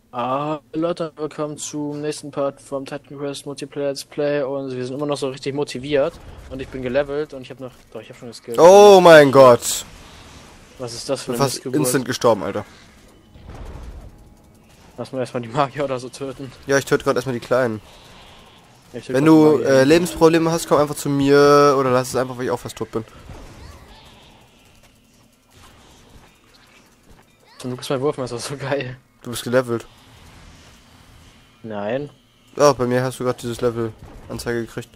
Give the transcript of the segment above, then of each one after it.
Leute, willkommen zum nächsten Part vom Titan Quest Multiplayer Let's Play und wir sind immer noch so richtig motiviert und ich bin gelevelt und ich habe noch, doch ich habe schon geskillt. Oh mein Gott. Was ist das für Bin eine fast Missgeburt? instant gestorben, Alter. Lass mal erstmal die Magier oder so töten. Ja, ich töte gerade erstmal die Kleinen. Ja, ich töte Wenn grad die du Magier. Lebensprobleme hast, komm einfach zu mir oder lass es einfach, weil ich auch fast tot bin. Zum Glück ist mein Wurfmesser so geil. Du bist gelevelt. Nein. Ja, bei mir hast du gerade dieses Level-Anzeige gekriegt.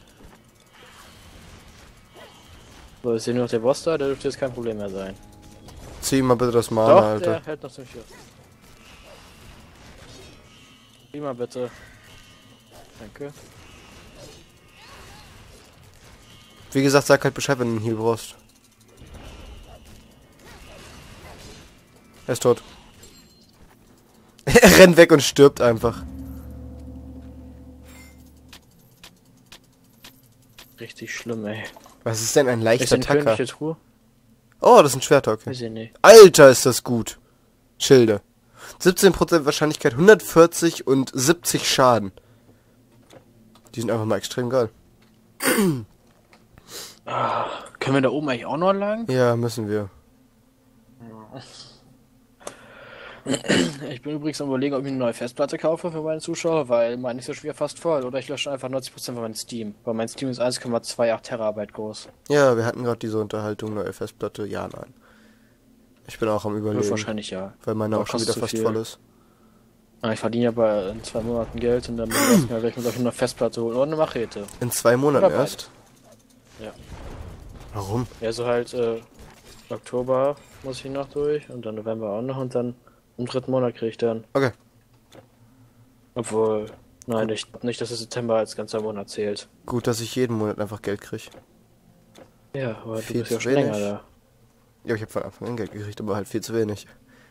So, ist hier nur noch der Boss da, der dürfte jetzt kein Problem mehr sein. Zieh mal bitte das Mana, Doch, Alter. der hält noch ziemlich viel. Zieh mal bitte. Danke. Wie gesagt, sag halt Bescheid, wenn du einen Heal brauchst. Er ist tot. Er rennt weg und stirbt einfach. Richtig schlimm, ey. Was ist denn ein Ist leichter denn Tacker? königliche Truhe? Oh, das ist ein Schwert, okay. Weiß ich nicht. Alter, ist das gut. Schilde. 17% Wahrscheinlichkeit, 140 und 70 Schaden. Die sind einfach mal extrem geil. Können wir da oben eigentlich auch noch lang? Ja, müssen wir. Ich bin übrigens am Überlegen, ob ich eine neue Festplatte kaufe für meine Zuschauer, weil meine ist ja schon wieder fast voll. Oder ich lösche einfach 90% von meinem Steam. Weil mein Steam ist 1,28 Terabyte groß. Ja, wir hatten gerade diese Unterhaltung, neue Festplatte. Ja, nein. Ich bin auch am Wird Überlegen, wahrscheinlich ja. weil meine Aber auch schon wieder kostet zu fast viel. voll ist. Ich verdiene ja bei in 2 Monaten Geld und dann werde ich mir gleich eine Festplatte holen. Oder eine Machete. In 2 Monaten Oder erst? Ja. Warum? Ja, so halt Oktober muss ich noch durch und dann November auch noch und dann im 3. Monat kriege ich dann. Okay. Obwohl, nein, ich glaube nicht, dass der September als ganzer Monat zählt. Gut, dass ich jeden Monat einfach Geld kriege. Ja, aber du Viel bist ja zu schon länger wenig. da. Ja, ich habe von Anfang an Geld gekriegt, aber halt viel zu wenig.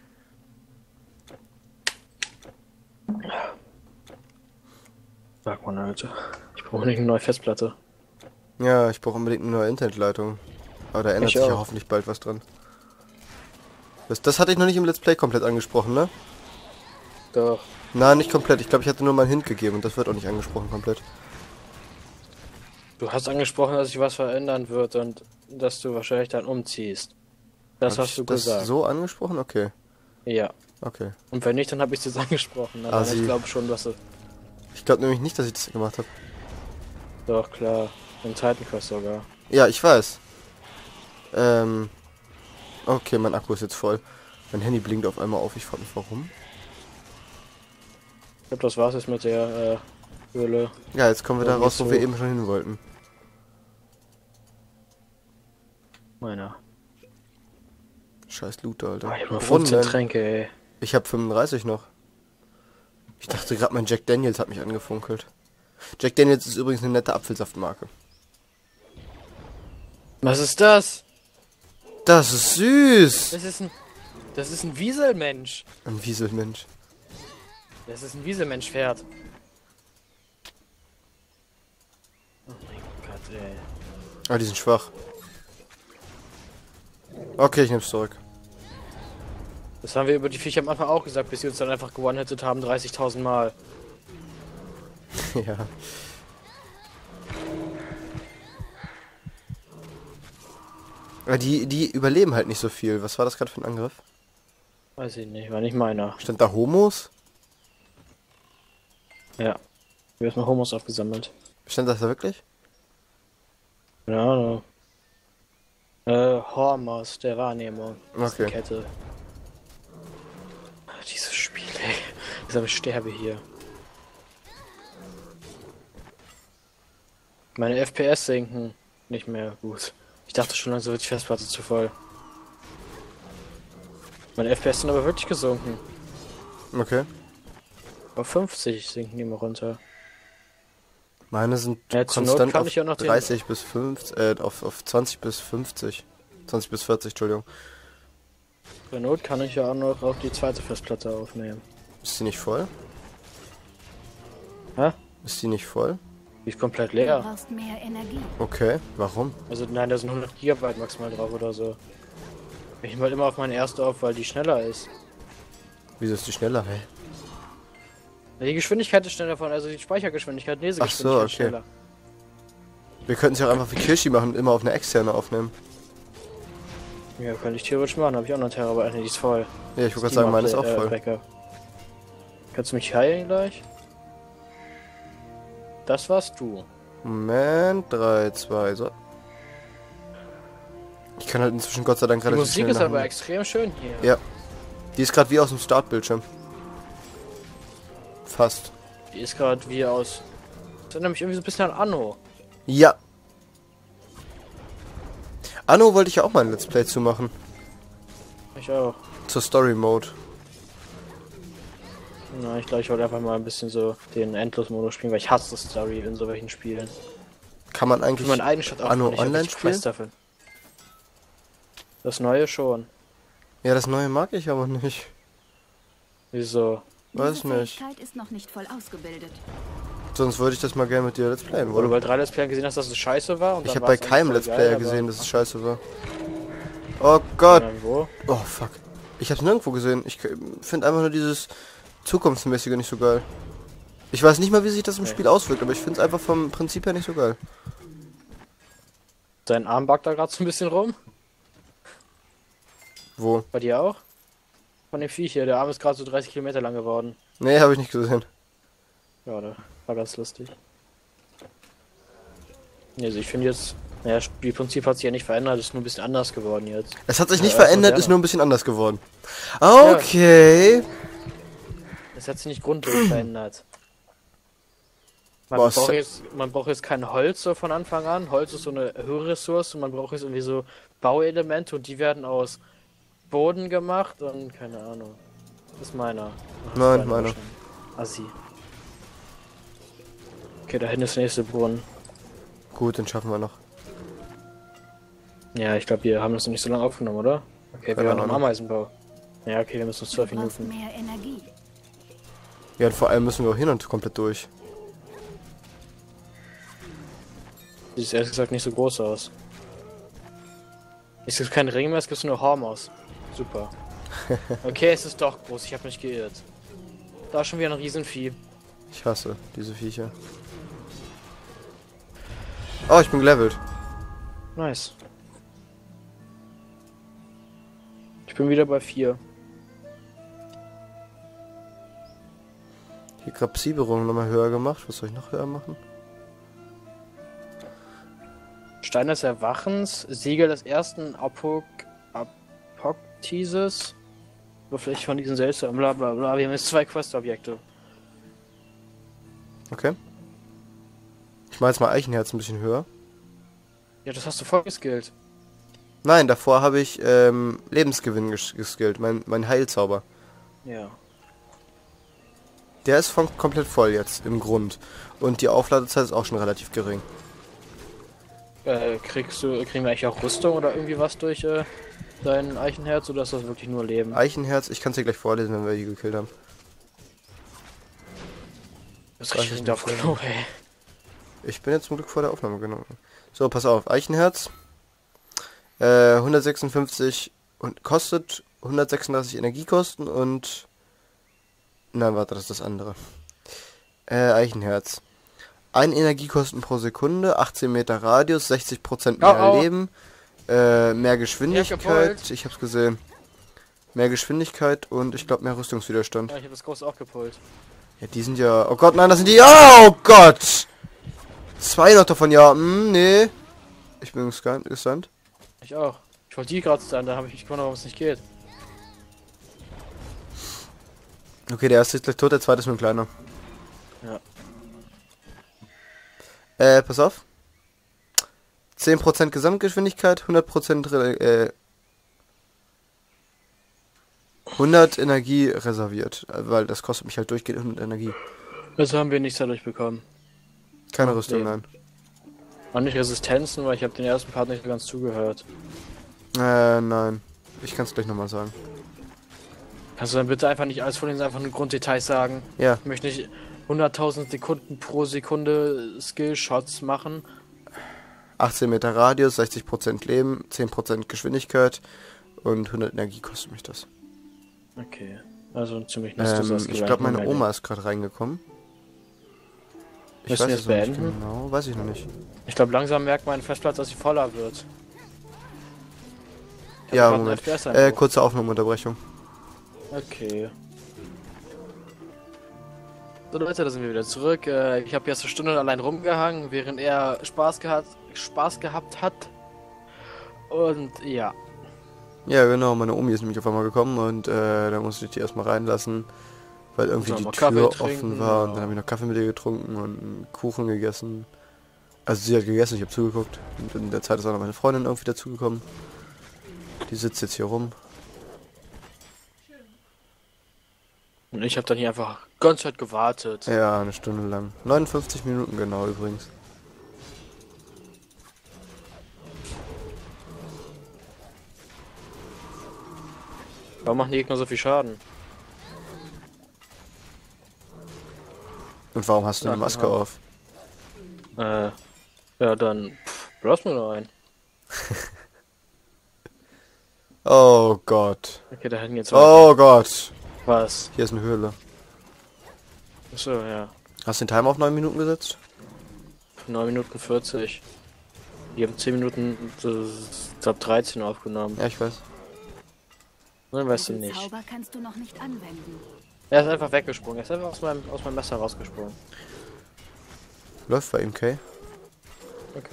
Sag mal, Alter. Ich brauche nicht eine neue Festplatte. Ja, ich brauche unbedingt eine neue Internetleitung. Aber da ändert Ich sich ja auch. hoffentlich bald was dran. Das hatte ich noch nicht im Let's Play komplett angesprochen, ne? Doch. Nein, nicht komplett. Ich glaube, ich hatte nur mal einen Hint gegeben und das wird auch nicht angesprochen komplett. Du hast angesprochen, dass sich was verändern wird und dass du wahrscheinlich dann umziehst. Das Hab hast ich du das gesagt. so angesprochen? Okay. Ja. Okay. Und wenn nicht, dann habe ich es jetzt angesprochen. Aber Assi. ich glaube schon, dass du. Ich glaube nämlich nicht, dass ich das gemacht habe. Doch, klar. Im Titan Quest sogar. Ja, ich weiß. Okay, mein Akku ist jetzt voll. Mein Handy blinkt auf einmal auf. Ich frage mich, warum. Ich glaube, das war's jetzt mit der Höhle. Ja, jetzt kommen wir da Irgendwie raus, wo so. wir eben schon hin wollten. Meiner. Scheiß Loot, Alter. Oh, ich habe nur Brunnen. 15 Tränke, ey. Ich habe 35 noch. Ich dachte gerade, mein Jack Daniels hat mich angefunkelt. Jack Daniels ist übrigens eine nette Apfelsaftmarke. Was ist das? Das ist süß! Das ist ein Wieselmensch. Ein Wieselmensch. Das ist ein Wieselmensch-Pferd. Oh mein Gott, ey. Ah, die sind schwach. Okay, ich nehm's zurück. Das haben wir über die Viecher am Anfang auch gesagt, bis sie uns dann einfach gewonnen-hittet haben 30.000 Mal. Ja. Aber die überleben halt nicht so viel. Was war das gerade für ein Angriff? Weiß ich nicht, war nicht meiner. Stand da Homos? Ja. Wir haben mal Homos aufgesammelt. Stand das da wirklich? Keine Ahnung. Hormos der Wahrnehmung. Das ist eine Okay. Kette. Dieses Spiel, ey. Ich sterbe hier. Meine FPS sinken. Nicht mehr gut. Ich dachte schon, langsam wird die Festplatte zu voll. Meine FPS sind aber wirklich gesunken. Okay. Auf 50 sinken die immer runter. Meine sind Ja, zur Not konstant kann auf ich ja noch den- 30 bis 50, auf 20 bis 50. 20 bis 40, Entschuldigung. Zur Not kann ich ja auch noch auf die zweite Festplatte aufnehmen. Ist die nicht voll? Hä? Ist die nicht voll? Die ist komplett Du leer. brauchst mehr Energie. Okay, warum? Also nein, da sind 100 GB maximal drauf oder so. Ich nehme halt immer auf meine erste auf, weil die schneller ist. Wieso ist die schneller? Hä? Die Geschwindigkeit ist schneller von, also die Speichergeschwindigkeit, Ach so, okay. schneller. Wir könnten es ja auch einfach wie Kirschi machen und immer auf eine externe aufnehmen. Ja, könnte ich theoretisch machen, habe ich auch noch Terabyte. Ne, die ist voll. Ja, ich wollte gerade sagen, meine ist auch voll. Backup. Kannst du mich heilen gleich? Das warst du. Moment, 3, 2, so. Ich kann halt inzwischen Gott sei Dank Die relativ Musik schnell ist aber nachladen. extrem schön hier. Ja. Die ist gerade wie aus dem Startbildschirm. Fast. Die ist gerade wie aus... Das erinnert mich irgendwie so ein bisschen an Anno. Ja. Anno wollte ich ja auch mal ein Let's Play zu machen. Ich auch. Zur Story Mode. Na, ich glaube, ich wollte einfach mal ein bisschen so den Endlos-Modus spielen, weil ich hasse Story in so welchen Spielen. Kann man eigentlich Für meine eigene Stadt auch Anno nicht, ich hab online richtig spielen? Stress dafür. Das neue schon. Ja, das neue mag ich aber nicht. Wieso? Weiß Diese nicht. Fähigkeit ist noch nicht voll ausgebildet. Sonst würde ich das mal gerne mit dir Let's Playen Wo du wollen. bei 3 Let's Playern gesehen hast, dass es scheiße war? Und Ich dann habe bei war's keinem eigentlich Let's voll Player geil, gesehen, aber- dass es scheiße war. Oh Gott. Ja, wo? Oh fuck. Ich hab's nirgendwo gesehen. Ich finde einfach nur dieses Zukunftsmäßige nicht so geil. Ich weiß nicht mal, wie sich das im Okay. Spiel auswirkt, aber ich finde es einfach vom Prinzip her nicht so geil. Dein Arm backt da gerade so ein bisschen rum. Wo? Bei dir auch? Von dem Viech hier, der Arm ist gerade so 30 Kilometer lang geworden. Nee, habe ich nicht gesehen. Ja, das war ganz lustig. Also ich finde jetzt, naja, das Spielprinzip hat sich ja nicht verändert, ist nur ein bisschen anders geworden jetzt. Es hat sich Ja, nicht erst verändert, moderner. ist nur ein bisschen anders geworden. Okay. Es hat sich nicht grundlegend verändert. Man Boah, braucht jetzt kein Holz so von Anfang an. Holz ist so eine höhere Ressource und man braucht jetzt irgendwie so Bauelemente und die werden aus Boden gemacht und keine Ahnung. Das ist meiner. Ach, Nein, das ist meiner. schon. Assi. Okay, da hinten ist der nächste Brunnen. Gut, den schaffen wir noch. Ja, ich glaube, wir haben das noch nicht so lange aufgenommen, oder? Okay, Keine wir haben noch einen Ahnung. Ameisenbau. Ja, okay, wir müssen uns 12 Du brauchst Minuten. mehr Energie. Ja, und vor allem müssen wir auch hin und komplett durch. Sieht ehrlich gesagt nicht so groß aus. Es gibt keinen Ring mehr, es gibt nur Hormos. Super. Okay, es ist doch groß, ich habe mich geirrt. Da ist schon wieder ein Riesenvieh. Ich hasse diese Viecher. Oh, ich bin gelevelt. Nice. Ich bin wieder bei 4. Die Grabsieberung nochmal höher gemacht. Was soll ich noch höher machen? Stein des Erwachens, Siegel des ersten Apoktises. Beflecht von diesen seltsamen bla bla bla. Wir haben jetzt 2 Quest-Objekte. Okay. Ich mache jetzt mal Eichenherz ein bisschen höher. Ja, das hast du voll geskillt. Nein, davor habe ich Lebensgewinn geskillt. Mein Heilzauber. Ja. Der ist komplett voll jetzt, im Grund. Und die Aufladezeit ist auch schon relativ gering. Kriegen wir eigentlich auch Rüstung oder irgendwie was durch dein Eichenherz oder ist das wirklich nur Leben? Eichenherz, ich kann es dir gleich vorlesen, wenn wir die gekillt haben. Das ist richtig auf Klo, ey. Ich bin jetzt zum Glück vor der Aufnahme, genau. So, pass auf, Eichenherz. 156 und kostet 136 Energiekosten und... Nein, warte, das ist das andere. Eichenherz. 1 Energiekosten pro Sekunde, 18 Meter Radius, 60% mehr Leben, mehr Geschwindigkeit, ich hab's gesehen. Mehr Geschwindigkeit und ich glaube mehr Rüstungswiderstand. Ja, ich habe das groß aufgepult. Ja, die sind ja... Oh Gott, nein, das sind die... Oh Gott! 2 noch davon, ja. Nee. Ich bin gestunt. Ich auch. Ich wollte die gerade sein, da habe ich mich gewundert, warum es nicht geht. Okay, der erste ist gleich tot, der zweite ist nur ein kleiner. Ja. Pass auf. 10% Gesamtgeschwindigkeit, 100% 100 Energie reserviert, weil das kostet mich halt durchgehend 100 Energie. Also haben wir nichts dadurch bekommen. Keine Rüstung, Nee. nein. Auch nicht Resistenzen, weil ich habe den ersten Part nicht so ganz zugehört. Nein. Ich kann es gleich nochmal sagen. Kannst du dann bitte einfach nicht alles von den einfach nur Grunddetails sagen? Ja, Ich möchte nicht 100.000 Sekunden pro Sekunde Skillshots machen. 18 Meter Radius, 60% Leben, 10% Geschwindigkeit und 100 Energie kostet mich das. Okay. Also ein ziemlich nutzloses Ich glaube, meine Oma ist gerade reingekommen. Ich Müssen weiß wir es jetzt noch nicht beenden? genau. Weiß ich noch nicht. Ich glaube, langsam merkt mein Festplatz, dass sie voller wird. Ja, Moment. Kurze Aufnahmeunterbrechung. Okay. So Leute, da sind wir wieder zurück. Ich habe jetzt eine Stunde allein rumgehangen, während er Spaß gehabt hat. Und ja. Ja, genau. Meine Omi ist nämlich auf einmal gekommen und da musste ich die erstmal reinlassen, weil irgendwie die Tür offen war. Und dann habe ich noch Kaffee mit ihr getrunken und einen Kuchen gegessen. Also sie hat gegessen, ich habe zugeguckt. Und in der Zeit ist auch noch meine Freundin irgendwie dazugekommen. Die sitzt jetzt hier rum. Und ich habe dann hier einfach ganz Zeit gewartet. Ja, eine Stunde lang. 59 Minuten genau übrigens. Warum machen die Gegner so viel Schaden? Und warum hast du eine Maske auf? Ja, dann lass mir noch ein. Oh Gott. Okay, da hätten jetzt Oh Gott. Was? Hier ist eine Höhle. Achso, ja. Hast du den Timer auf 9 Minuten gesetzt? 9 Minuten 40. Die haben 10 Minuten, ab 13 aufgenommen. Ja, ich weiß. Dann weißt du Den nicht. Zauber kannst du noch nicht anwenden. Er ist einfach weggesprungen. Er ist einfach aus meinem Messer rausgesprungen. Läuft bei ihm, Kay. Okay.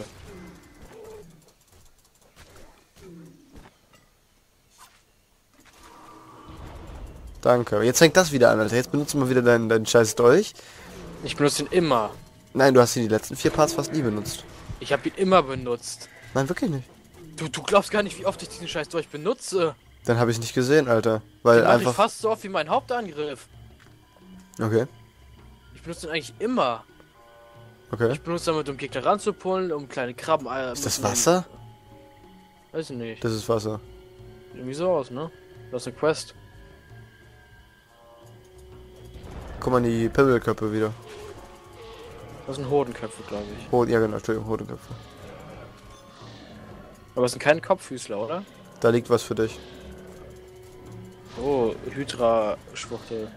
Danke. Jetzt fängt das wieder an, Alter. Jetzt benutzt mal wieder deinen scheiß Dolch. Ich benutze ihn immer. Nein, du hast ihn die letzten 4 Parts fast nie benutzt. Ich habe ihn immer benutzt. Nein, wirklich nicht. Du glaubst gar nicht, wie oft ich diesen Scheiß Dolch benutze. Dann habe ich nicht gesehen, Alter. Weil Den mach einfach. ich fast so oft wie mein Hauptangriff. Okay. Ich benutze ihn eigentlich immer. Okay. Ich benutze damit, um Gegner ranzupullen, um kleine Krabben. Ist das Wasser? Weiß ich nicht. Das ist Wasser. Sieht irgendwie so aus, ne? Das ist eine Quest. Guck mal in die Pibbelköpfe wieder. Das sind Hodenköpfe, glaube ich. Oh, ja genau, Entschuldigung, Hodenköpfe. Aber es sind keine Kopffüßler, oder? Da liegt was für dich. Oh, Hydra-Schwuchtel.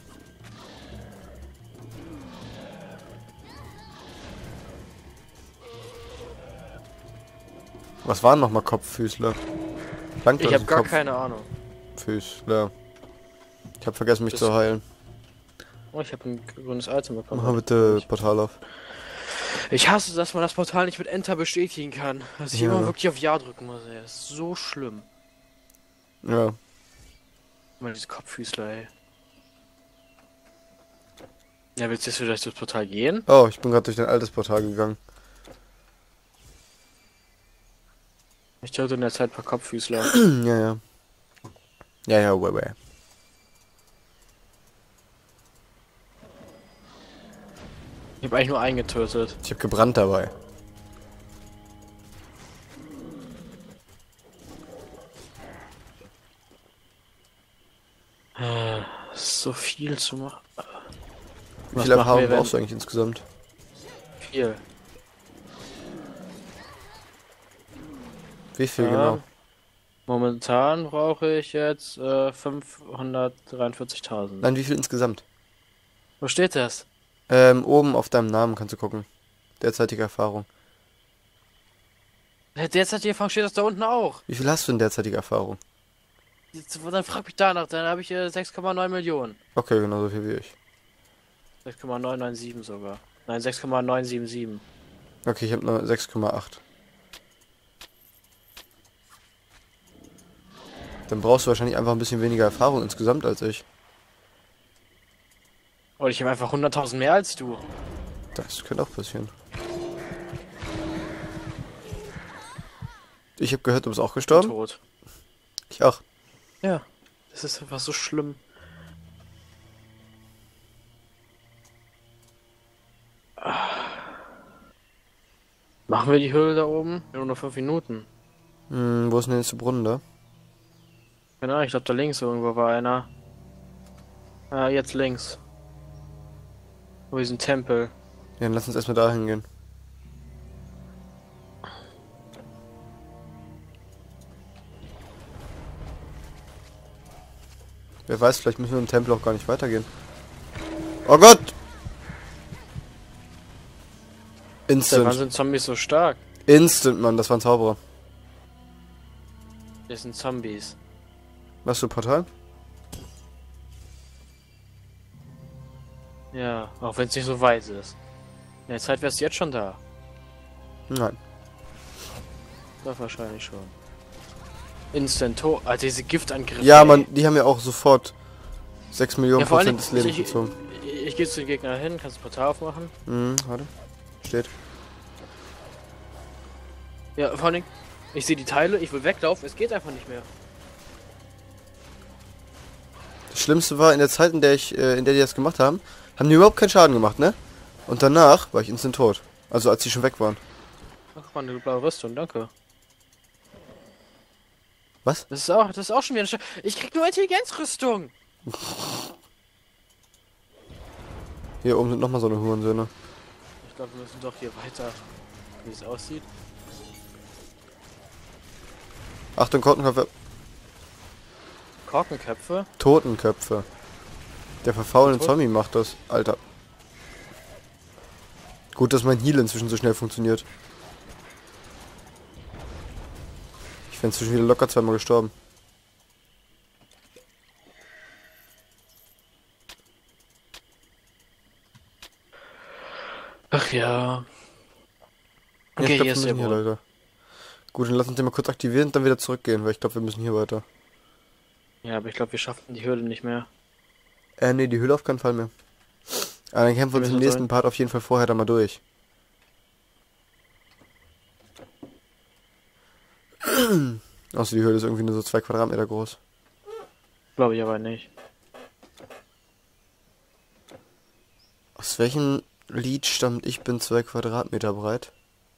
Was waren nochmal Kopffüßler? Ich habe gar keine Ahnung. Füßler. Ich habe vergessen mich zu heilen. Oh, ich habe ein grünes Item bekommen. Mach mal bitte Portal auf. Ich hasse, dass man das Portal nicht mit Enter bestätigen kann. Dass ich Ja. immer wirklich auf Ja drücken muss, ey. Das ist so schlimm. Ja. Mal diese Kopffüßler, ey. Ja, willst du jetzt vielleicht durchs Portal gehen? Oh, ich bin gerade durch dein altes Portal gegangen. Ich töte in der Zeit ein paar Kopffüßler. Ja, ja. Ja, ja, weh. Ich habe eigentlich nur einen getötet. Ich habe gebrannt dabei. So viel zu machen. Wie viel Erfahrung brauchst du eigentlich insgesamt? Viel. Wie viel genau? Momentan brauche ich jetzt 543.000. Nein, wie viel insgesamt? Wo steht das? Oben auf deinem Namen kannst du gucken. Derzeitige Erfahrung. Derzeitige Erfahrung steht das da unten auch. Wie viel hast du in derzeitiger Erfahrung? Dann frag mich danach, dann habe ich 6,9 Millionen. Okay, genauso viel wie ich. 6,997 sogar. Nein, 6,977. Okay, ich habe nur 6,8. Dann brauchst du wahrscheinlich einfach ein bisschen weniger Erfahrung insgesamt als ich. Oder ich habe einfach 100.000 mehr als du. Das könnte auch passieren. Ich habe gehört, du bist auch gestorben. Tot. Ich auch. Ja, das ist einfach so schlimm. Machen wir die Höhle da oben? Nur noch 5 Minuten. Wo ist denn der nächste Brunnen da? Keine Ahnung, ich glaube da links irgendwo war einer. Jetzt links. Wo ist ein Tempel? Ja, dann lass uns erstmal da hingehen. Wer weiß, vielleicht müssen wir im Tempel auch gar nicht weitergehen. Oh Gott! Wann Instant. sind Zombies so stark? Instant, Mann, das war ein Zauberer. Das sind Zombies. Was für Portal? Ja, auch wenn es nicht so weit ist. In der Zeit wärst du jetzt schon da. Nein. Doch, wahrscheinlich schon. Instant Tod. Also diese Giftangriffe. Ja, ey. Mann, die haben ja auch sofort 6 Millionen Ja, vor allem, Prozent des Lebens ich gezogen. gehe zu den Gegner hin, kannst du Portal aufmachen. Warte. Steht. Ja, vor allem, ich sehe die Teile, ich will weglaufen, es geht einfach nicht mehr. Das Schlimmste war, in der Zeit, in der die das gemacht haben, haben die überhaupt keinen Schaden gemacht, ne? Und danach war ich instant tot. Also als die schon weg waren. Ach, guck mal, eine blaue Rüstung, danke. Was? Das ist auch schon wieder eine Ich krieg nur Intelligenzrüstung! Hier oben sind nochmal so eine Hurensöhne. Ich glaube, wir müssen doch hier weiter, wie es aussieht. Achtung, Korkenköpfe. Korkenköpfe? Totenköpfe. Der verfaulende Tot? Zombie macht das. Alter. Gut, dass mein Heal inzwischen so schnell funktioniert. Ich wäre inzwischen wieder locker zweimal gestorben. Ach ja. Ja, Okay, ich hier glaube, ist wir der müssen hier, Brunnen. Leute. Gut, dann lass uns den mal kurz aktivieren und dann wieder zurückgehen, weil ich glaube, wir müssen hier weiter. Ja, aber ich glaube, wir schaffen die Hürde nicht mehr. Ne, die Höhle auf keinen Fall mehr. Aber dann kämpfen wir uns im müssen nächsten sein. Part auf jeden Fall vorher da mal durch. Außer die Höhle ist irgendwie nur so 2 Quadratmeter groß. Glaube ich aber nicht. Aus welchem Lied stammt Ich bin 2 Quadratmeter breit?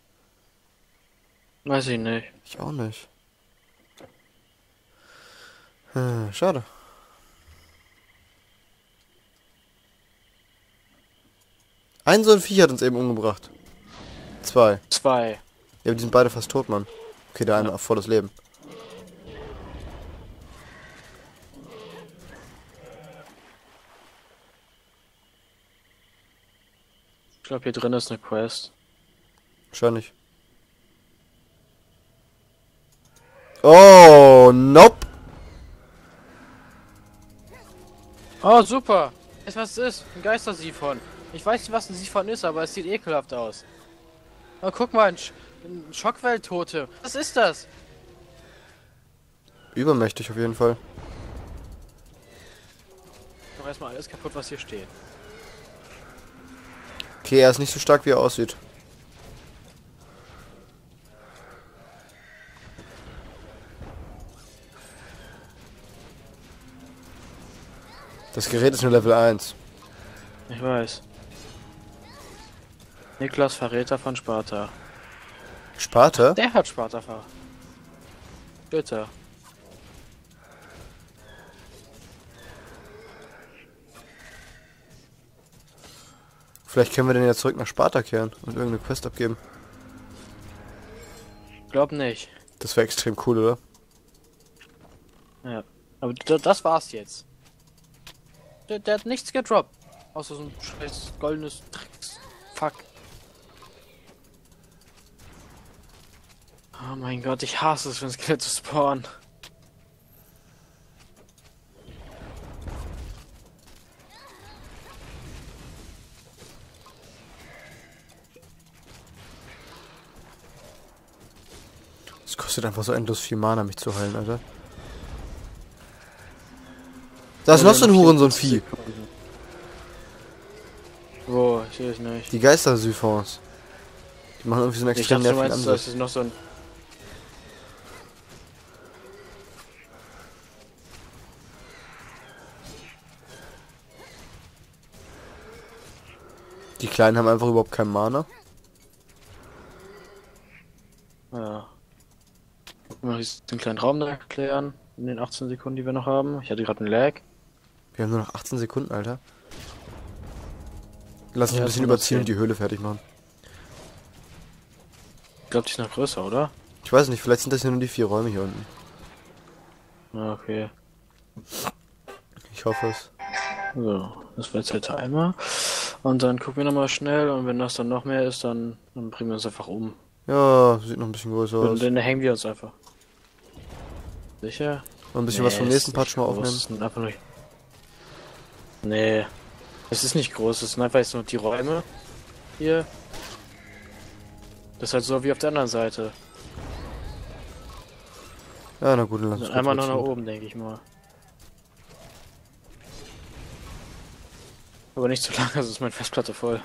Weiß ich nicht. Ich auch nicht. Schade. Ein so ein Viech hat uns eben umgebracht. 2. 2. Ja, aber die sind beide fast tot, Mann. Okay, der eine auf volles Leben. Ich glaube, hier drin ist eine Quest. Wahrscheinlich. Oh, nope. Oh, super! Weißt du, was es ist? Ein Geister-Siphon. Ich weiß nicht, was ein Siphon ist, aber es sieht ekelhaft aus. Oh, guck mal, ein Schockwelltote. Was ist das? Übermächtig auf jeden Fall. Doch erstmal alles kaputt, was hier steht. Okay, er ist nicht so stark, wie er aussieht. Das Gerät ist nur Level 1. Ich weiß. Niklas, Verräter von Sparta. Sparta? Der hat Sparta ver. Bitte. Vielleicht können wir den ja zurück nach Sparta kehren und irgendeine Quest abgeben. Glaub nicht. Das wäre extrem cool, oder? Ja. Aber das war's jetzt. Der hat nichts gedroppt. Außer so ein scheiß goldenes Drecks. Fuck. Oh mein Gott, ich hasse es, wenn Skelette spawnen. Es kostet einfach so endlos viel Mana, mich zu heilen, Alter. Da ist noch so ein Hurensohn-Vieh. Wo? Ich sehe es nicht. Die Geister-Siphons. Die machen irgendwie so einen Ich extrem dachte, du nervigen meinst, Ansatz. das ist noch so ein... Die Kleinen haben einfach überhaupt keinen Mana. Ja. Mal den kleinen Raum da erklären. In den 18 Sekunden, die wir noch haben. Ich hatte gerade einen Lag. Wir haben nur noch 18 Sekunden, Alter. Lass uns Ja, ein bisschen das überziehen und 10. die Höhle fertig machen. Ich glaube, die ist noch größer, oder? Ich weiß nicht, vielleicht sind das ja nur die 4 Räume hier unten. Ja, okay. Ich hoffe es. So, das war jetzt der Timer. Und dann gucken wir nochmal schnell und wenn das dann noch mehr ist, dann bringen wir uns einfach um. Ja, sieht noch ein bisschen größer aus. Und dann hängen wir uns einfach. Sicher? Und ein bisschen was vom nächsten Patch mal aufnehmen. Das sind einfach nur... Nee. Es ist nicht groß, es sind einfach jetzt nur die Räume. Hier. Das ist halt so wie auf der anderen Seite. Ja, na gut, dann lass uns Einmal noch nach oben, denke ich mal. Aber nicht zu lange, sonst ist meine Festplatte voll.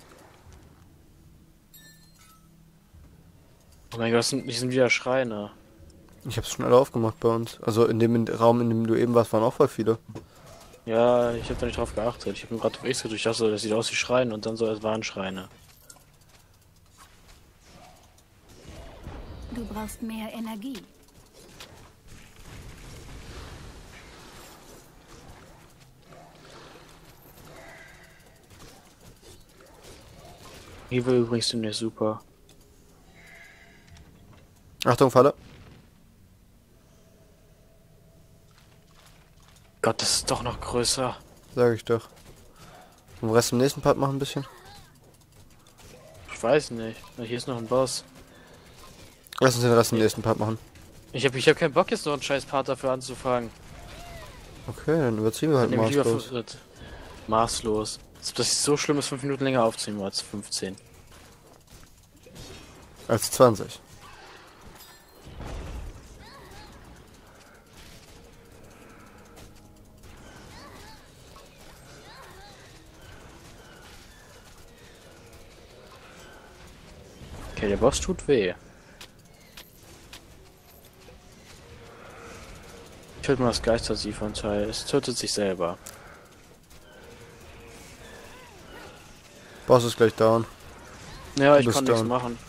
Oh mein Gott, die sind wieder Schreine. Ich hab's schon alle aufgemacht bei uns. Also in dem Raum, in dem du eben warst, waren auch voll viele. Ja, ich habe da nicht drauf geachtet. Ich habe mir gerade auf X gedrückt, ich dachte, das sieht aus wie Schreine und dann so, als waren Schreine. Du brauchst mehr Energie. Evil übrigens demnächst super. Achtung, Falle. Gott, das ist doch noch größer. Sag ich doch. Und den Rest im nächsten Part machen ein bisschen. Ich weiß nicht. Hier ist noch ein Boss. Lass uns den Rest im nächsten Part machen. Ich hab keinen Bock jetzt noch einen scheiß Part dafür anzufangen. Okay, dann überziehen wir halt Nämlich lieber maßlos. Maßlos. Das ist so schlimm, ist 5 Minuten länger aufzunehmen als 15. Als 20. Okay, der Boss tut weh. Ich töte mal das Geister-Siphon-Teil. Es tötet sich selber. Boss ist gleich down. Ja, ich bist kann nichts down. machen.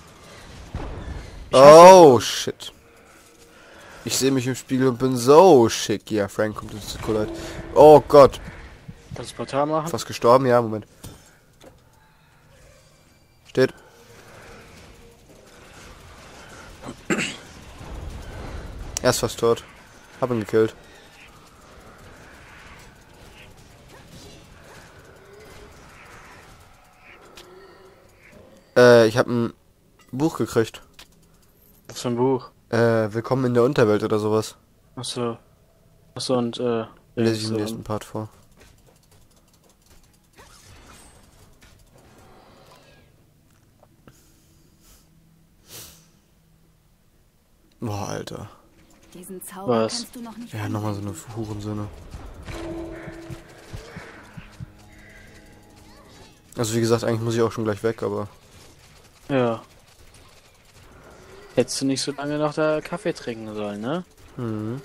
Oh, shit. Ich sehe mich im Spiegel und bin so schick. Ja, Frank kommt ins Schokolade. Oh Gott. Kannst du das Portal machen? Fast gestorben? Ja, Moment. Steht. Er ist fast tot. Hab ihn gekillt. Ich habe ein Buch gekriegt. Was für ein Buch? Willkommen in der Unterwelt oder sowas. Achso. Achso, und Lese ich im nächsten Part vor. Boah, Alter. Diesen Zauber Was? kannst du noch nicht Ja, nochmal so eine anwenden. Hurensöhne. Also wie gesagt, eigentlich muss ich auch schon gleich weg, aber... Ja. Hättest du nicht so lange noch da Kaffee trinken sollen, ne? Mhm.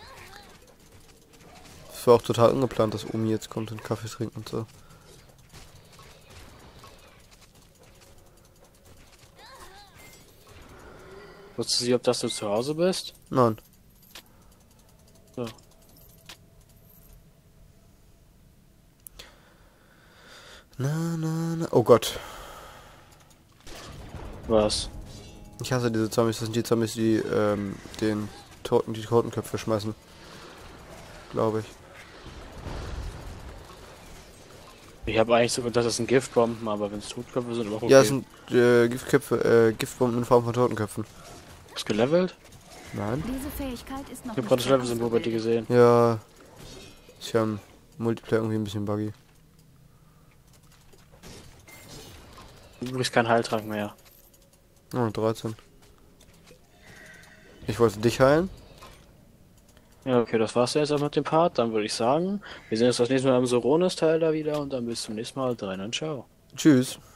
Das war auch total ungeplant, dass Omi jetzt kommt und Kaffee trinkt und so. Wusstest du, ob das du zu Hause bist? Nein. So. Na. Oh Gott. Was? Ich hasse diese Zombies. Das sind die Zombies, die die Totenköpfe schmeißen. Glaube ich. Ich habe eigentlich sogar, das sind Giftbomben, aber wenn es Totköpfe sind, auch okay. Ja, es sind Giftbomben in Form von Totenköpfen. Ist gelevelt? Nein. Diese Fähigkeit ist noch Ich habe nicht gerade das Level-Symbol bei dir gesehen. Ja. Ist ja im Multiplayer irgendwie ein bisschen buggy. Du bist kein Heiltrank mehr. Oh, 13. Ich wollte dich heilen. Ja, okay, das war's jetzt auch mit dem Part. Dann würde ich sagen, wir sehen uns das nächste Mal am Soronis-Teil da wieder und dann bis zum nächsten Mal. Rein und ciao. Tschüss.